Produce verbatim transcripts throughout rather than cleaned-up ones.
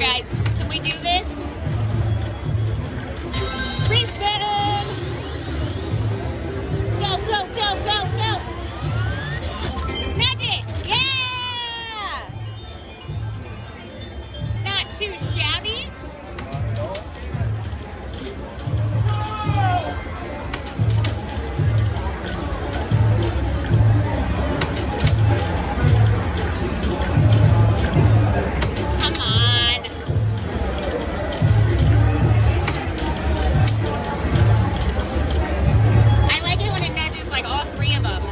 guys. Can we do this? Respin! Go, go, go, go, go! Nudge it! Yeah! Not too shabby. Come on. I like it when it nudges like all three of them.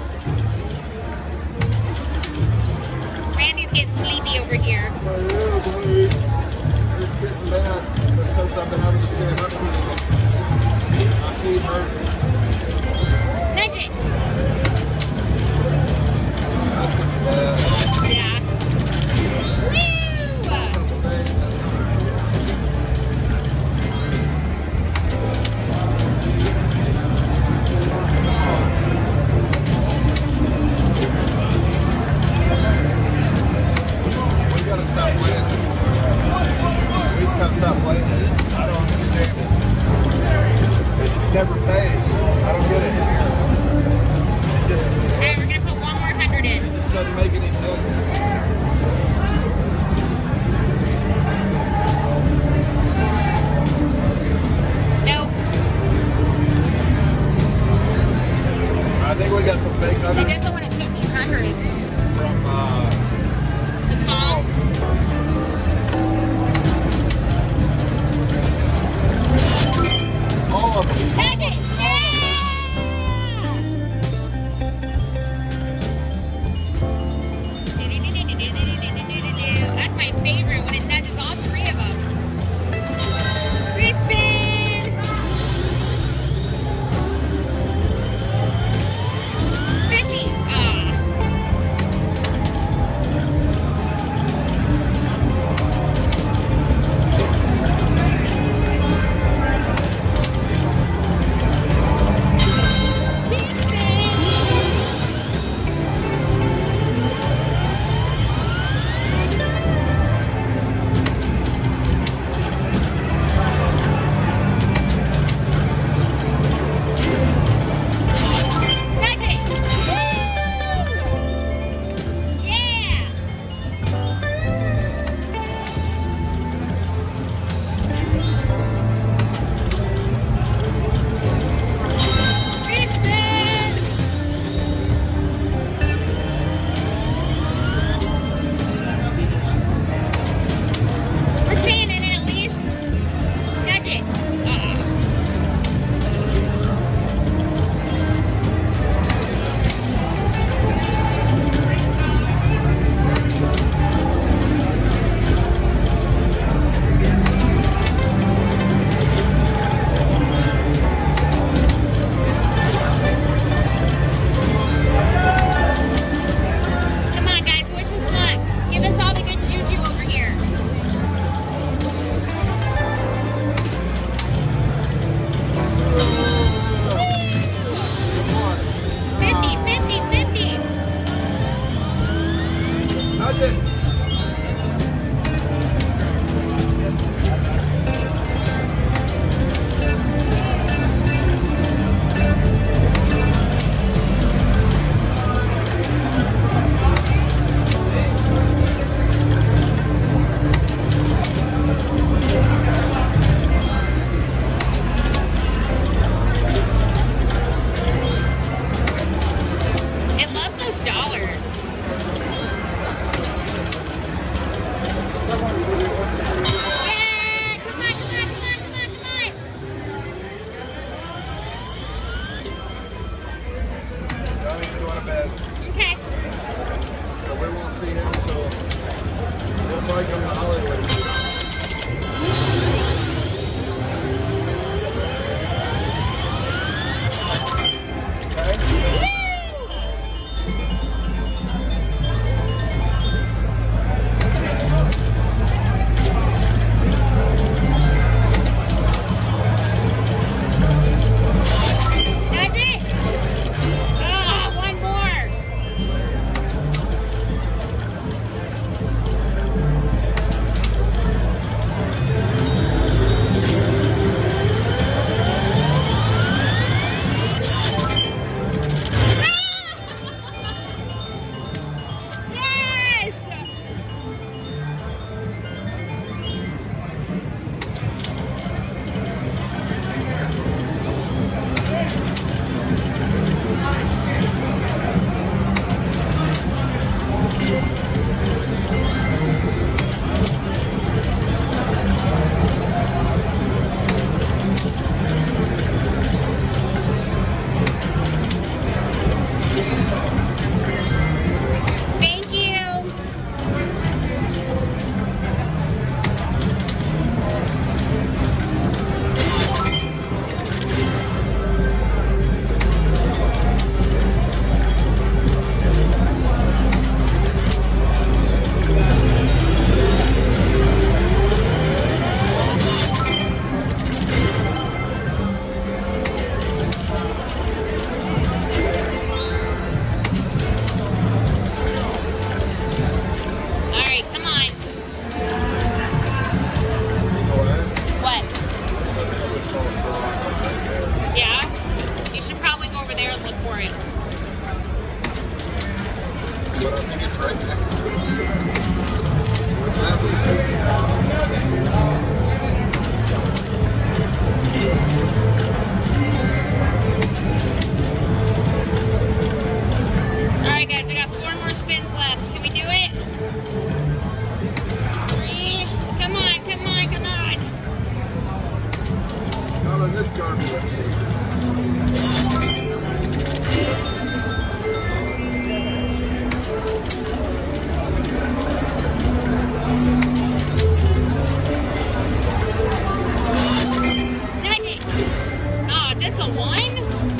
Randy's getting sleepy over here. It's getting bad. That's because I've been having to stand up too long. My feet hurt. Nudge it. That's getting bad. Yeah. Woo! We gotta stop playing this. We just gotta stop playing it. I don't understand it. It just never pays. I don't get it. It just, Alright, we're gonna put one more hundred in. it just doesn't make any sense. Nope. I think we got some fake He hundreds doesn't want to take these hundreds. from uh, The calls. all of them. Nudge it! Yeah! Nothing. Oh, just a one?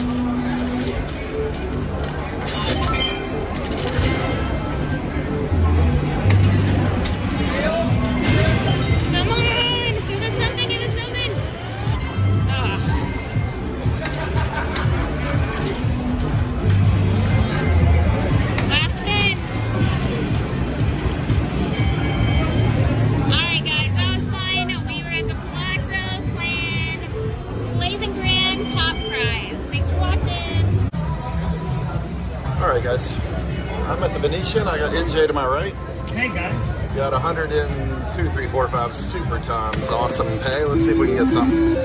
Come on! Give us something, give us something! Ah. Last spin. Alright guys, that was fun. We were at the Palazzo playing Blazing Grand Top Prize. Thanks for watching. Alright guys, I'm at the Venetian. I got N J to my right. Hey guys. Got one hundred two, three, four, five super times. Awesome pay. Let's see if we can get something.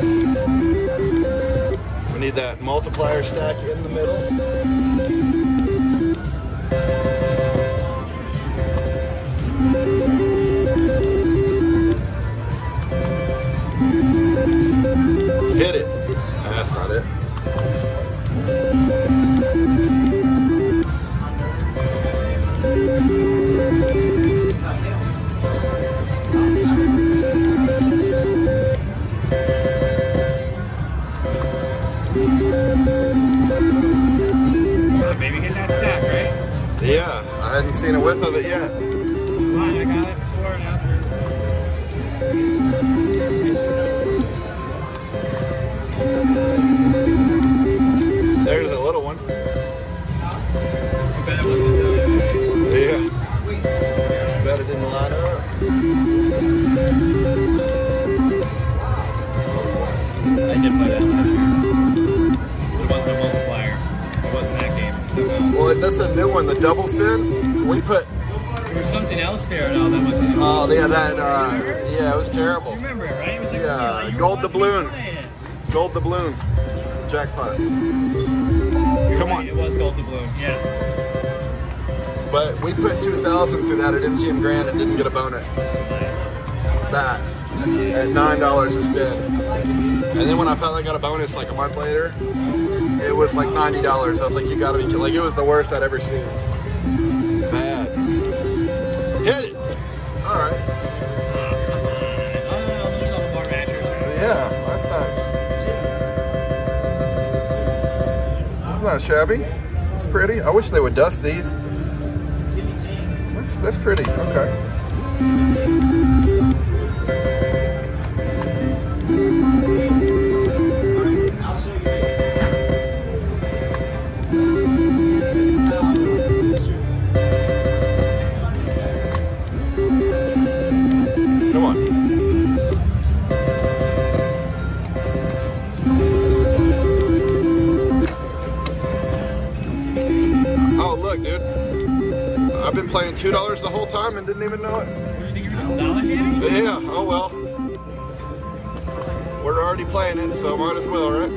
We need that multiplier stack in the middle. Hit it. That's not it. Maybe get that stack, right? Yeah, I hadn't seen a whiff of it yet. Come on, I got it before and after. There's a little one. Too bad it wasn't done. Yeah. Bet it didn't line up. I did play that last year. It wasn't a multiplier. It wasn't that game. It was something else. Well, this is a new one, the double spin. We put, There was something else there. No, that wasn't. oh, yeah, that, uh, yeah, it was terrible. You remember it, right? It was like, Yeah, like you were gold watching doubloon. me play it. Gold doubloon. Jackpot. You're Come right, on. It was gold doubloon. Yeah. But we put two thousand through that at M G M Grand and didn't get a bonus. That. At nine dollars a spin. And then when I finally got a bonus like a month later, it was like ninety dollars. I was like, you gotta be kidding. Like, it was the worst I'd ever seen. Bad. Hit it! Alright. Oh, come on. Oh, no, no, there's a couple more matches. Right? Yeah, that's not... That's not shabby. It's pretty. I wish they would dust these. That's, that's pretty. Okay. Come on. Oh, look, dude. I've been playing two dollars the whole time and didn't even know it. What do you think you were doing? Dollar Jammies? Yeah, oh well. We're already playing it, so might as well, right?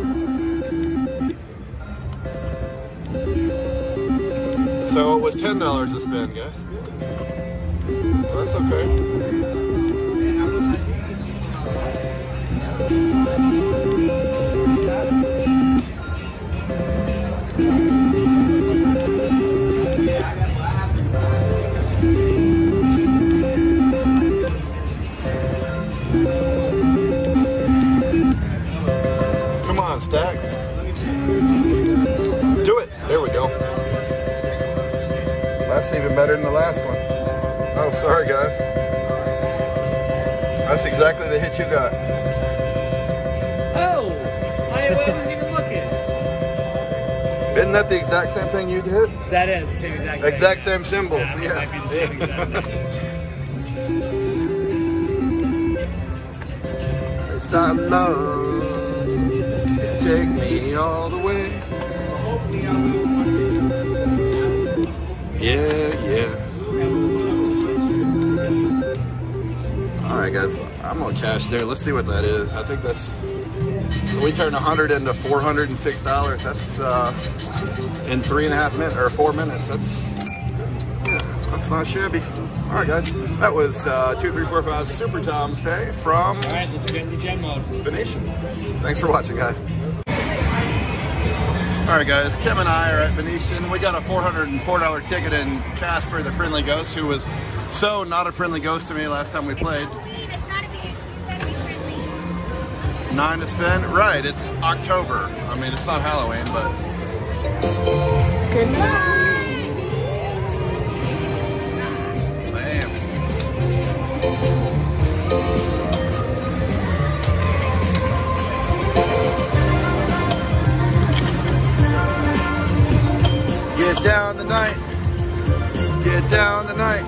So it was ten dollars a spin, guys. Well, that's okay. Come on, stacks. Do it. There we go. That's even better than the last one. Oh, sorry, guys. That's exactly the hit you got. Oh! I wasn't even looking. Isn't that the exact same thing you hit? That is the same exact thing. Exact same symbols, Yeah, it yeah. might be the same exact thing. It's our love. Take me all the way. Yeah, yeah. All right, guys. I'm gonna cash there. Let's see what that is. I think that's. So we turned one hundred into four hundred six dollars. That's uh, in three and a half minutes or four minutes. That's yeah, that's not shabby. All right, guys. That was uh, two, three, four, five Super Tom's pay from All right, let's get into gen mode. Venetian. Thanks for watching, guys. All right, guys. Kim and I are at Venetian. We got a four hundred four dollar ticket in Casper, the Friendly Ghost, who was so not a friendly ghost to me last time we played. It's gotta be, it's gotta be friendly. Nine to spin. Right. It's October. I mean, it's not Halloween, but. Goodbye. Get down tonight. Get down tonight.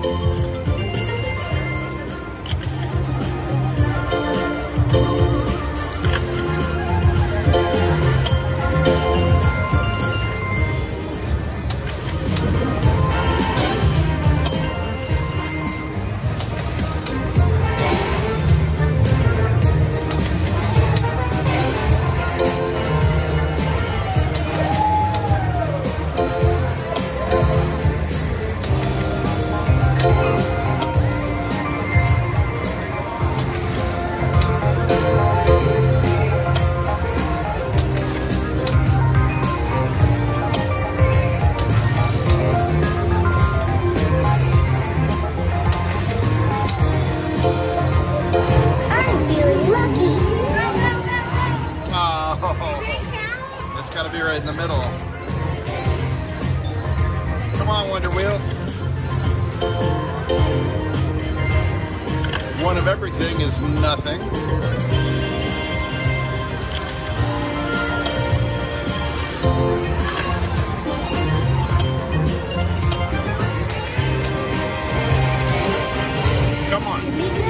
Gotta be right in the middle. Come on, Wonder Wheel. One of everything is nothing. Come on.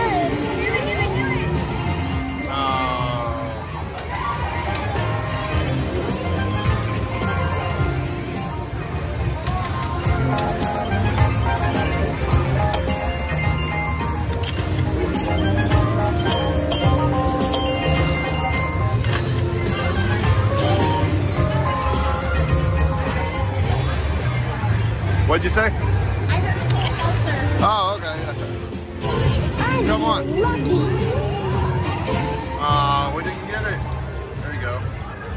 What'd you say? I heard it say closer. Oh, okay. Come on. Uh, we didn't get it. There you go.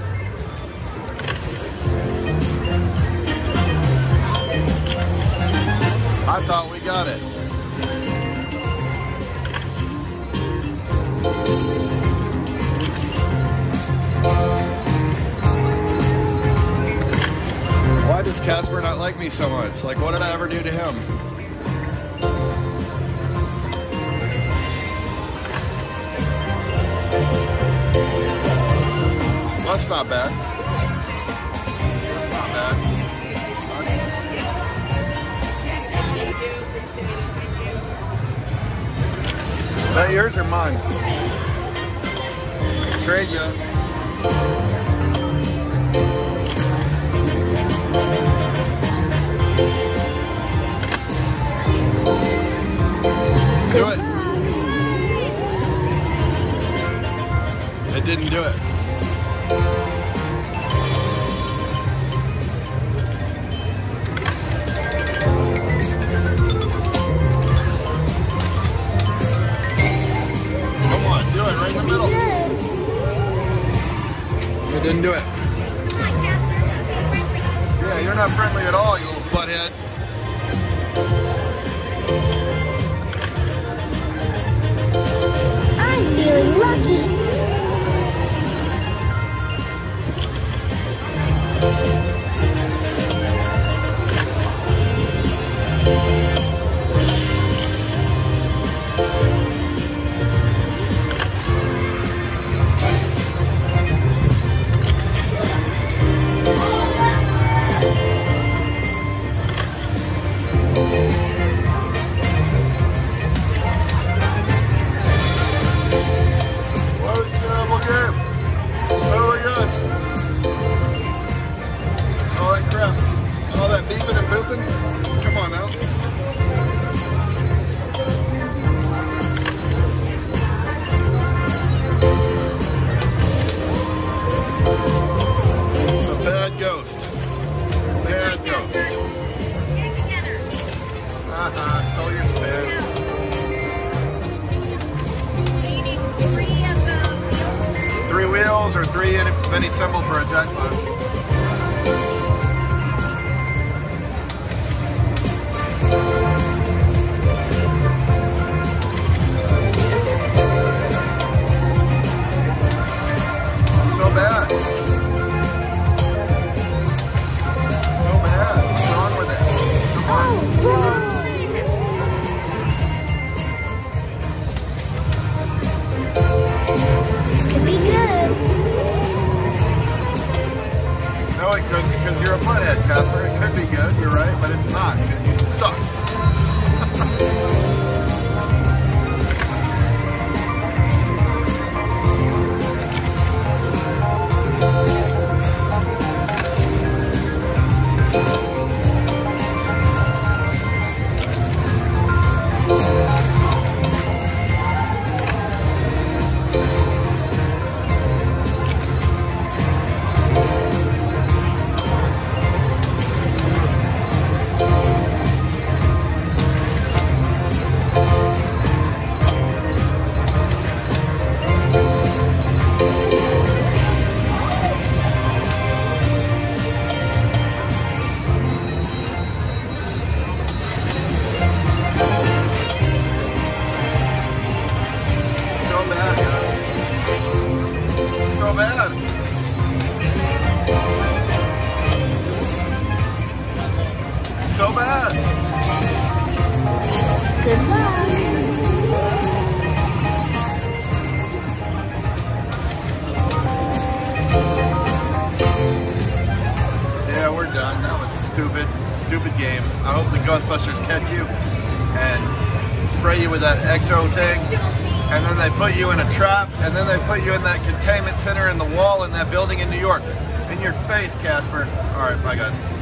I thought we got it. Why does Casper not like me so much? Like, what did I ever do to him? Well, that's not bad. That's not bad. Is that yours or mine? Trade you. Do it. It didn't do it. Come on, do it right in the middle. It didn't do it. Yeah, you're not friendly at all, you little butthead. I'm feeling lucky. wheels or three any, any symbol for a jackpot. So bad. So bad. What's wrong with it? Come on. This could be good. No, it couldn't because you're a butthead, Casper. It could be good, you're right, but it's not because you suck. So bad. So bad. Good luck. Yeah, we're done. That was stupid. Stupid game. I hope the Ghostbusters catch you and spray you with that ecto thing. And then they put you in a trap, and then they put you in that containment center in the wall in that building in New York. In your face, Casper. All right, bye guys.